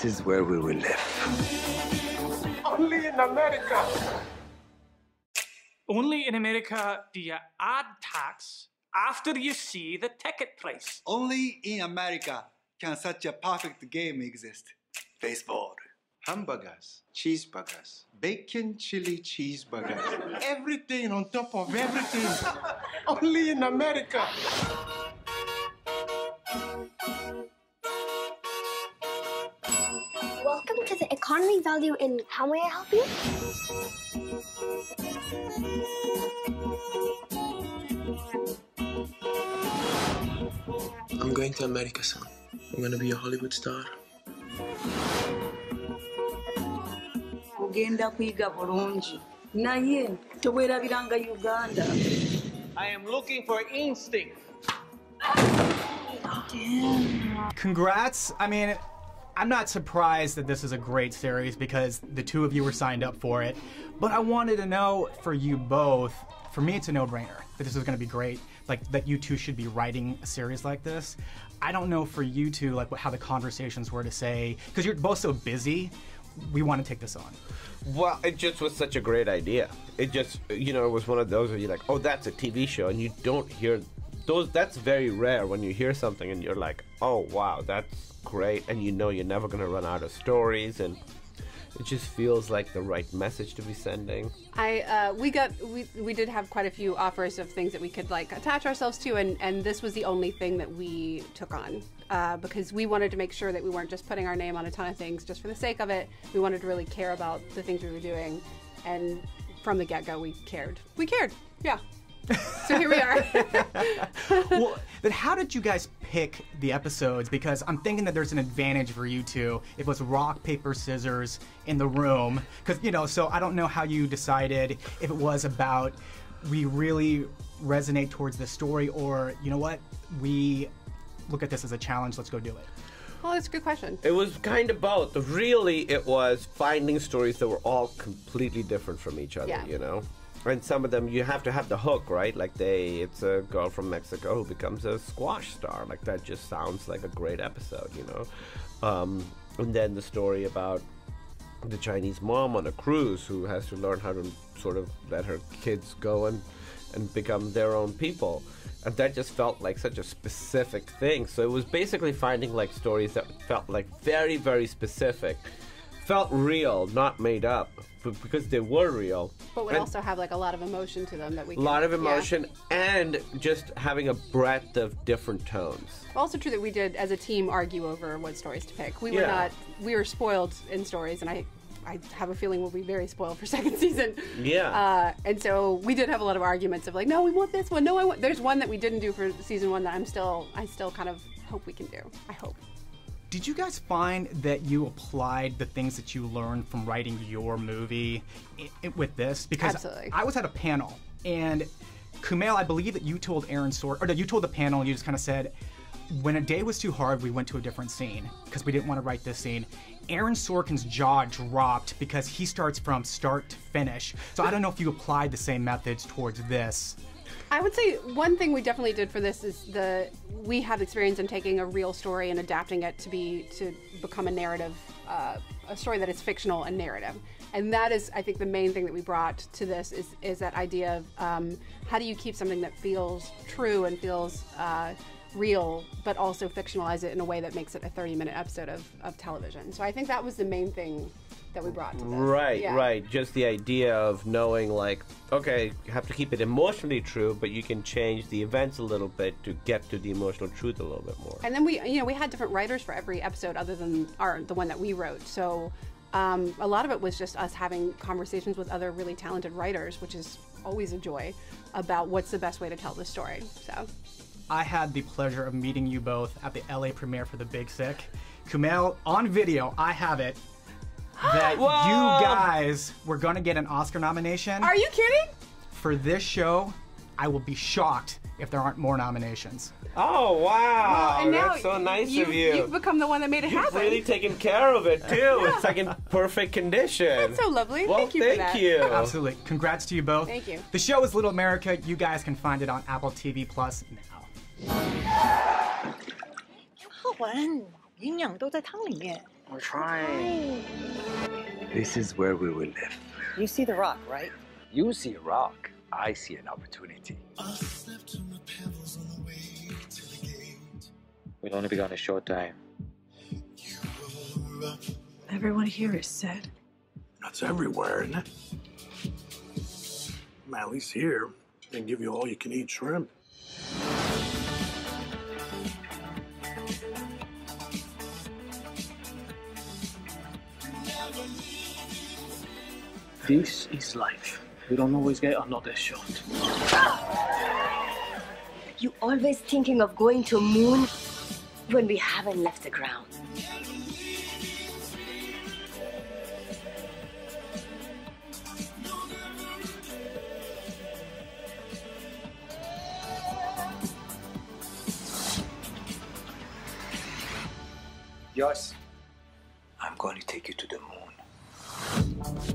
This is where we will live. Only in America. Only in America do you add tax after you see the ticket price. Only in America can such a perfect game exist. Baseball. Hamburgers, cheeseburgers, bacon chili cheeseburgers. Everything on top of everything. Only in America. Welcome to the Economy Value in How May I Help You? I'm going to America soon. I'm going to be a Hollywood star. Ogenda kuyiga bulungi naye tobwerabiranga Uganda. I am looking for instinct. Congrats. I mean, I'm not surprised that this is a great series because the two of you were signed up for it. But I wanted to know for you both, for me it's a no-brainer that this is going to be great, like that you two should be writing a series like this. I don't know for you two, like how the conversations were to say, because you're both so busy, we want to take this on. Well, it just was such a great idea. It just, you know, it was one of those where you're like, oh, that's a TV show, and you don't hear those. That's very rare when you hear something and you're like, oh, wow, that's great, and you know you're never going to run out of stories, and it just feels like the right message to be sending. We did have quite a few offers of things that we could like attach ourselves to, and this was the only thing that we took on because we wanted to make sure that we weren't just putting our name on a ton of things just for the sake of it. We wanted to really care about the things we were doing, and from the get-go we cared. We cared, yeah. So here we are. Well, then how did you guys pick the episodes? Because I'm thinking that there's an advantage for you two if it was rock, paper, scissors in the room. Because, you know, so I don't know how you decided if it was about we really resonate towards the story or, you know what, we look at this as a challenge, let's go do it. Well, that's a good question. It was kind of both. Really, it was finding stories that were all completely different from each other, you know? And some of them, you have to have the hook, right? Like it's a girl from Mexico who becomes a squash star. Like that just sounds like a great episode, you know? And then the story about the Chinese mom on a cruise who has to learn how to sort of let her kids go and become their own people. And that just felt like such a specific thing. So it was basically finding like stories that felt like very, very specific. Felt real, not made up, but because they were real. But would also have like a lot of emotion to them that we. A lot of emotion, and just having a breadth of different tones. Also true that we did, as a team, argue over what stories to pick. We were not. We were spoiled in stories, and I have a feeling we'll be very spoiled for second season. Yeah. And so we did have a lot of arguments of like, no, we want this one. No, I want. There's one that we didn't do for season one that I still kind of hope we can do. I hope. Did you guys find that you applied the things that you learned from writing your movie with this? Because absolutely. I was at a panel, and Kumail, I believe that you told Aaron Sorkin, or no, you told the panel, and you just kind of said, when a day was too hard, we went to a different scene because we didn't want to write this scene. Aaron Sorkin's jaw dropped because he starts from start to finish. So I don't know if you applied the same methods towards this. I would say one thing we definitely did for this is we have experience in taking a real story and adapting it to become a narrative, a story that is fictional and narrative. And that is, I think, the main thing that we brought to this is that idea of how do you keep something that feels true and feels real, but also fictionalize it in a way that makes it a 30-minute episode of television. So I think that was the main thing that we brought to this. Right, right. Just the idea of knowing, like, okay, you have to keep it emotionally true, but you can change the events a little bit to get to the emotional truth a little bit more. And then we had different writers for every episode other than the one that we wrote. So a lot of it was just us having conversations with other really talented writers, which is always a joy, about what's the best way to tell this story. So I had the pleasure of meeting you both at the LA premiere for The Big Sick. Kumail, on video, I have it, that you guys were going to get an Oscar nomination. Are you kidding? For this show, I will be shocked if there aren't more nominations. Oh, wow. Well, and now that's so nice of you. You've become the one that made it happen. You've really taken care of it, too. It's like in perfect condition. That's so lovely. Well, thank you for that. Thank you. Absolutely. Congrats to you both. Thank you. The show is Little America. You guys can find it on Apple TV Plus now. 营养都在汤里面。 We're trying. This is where we will live. You see the rock, right? You see a rock. I see an opportunity. We'll only be gone a short time. Everyone here is sad. That's everywhere, isn't it? At least here, they can give you all you can eat shrimp. This is life. We don't always get another shot. You always thinking of going to moon when we haven't left the ground. Yes, I'm going to take you to the moon.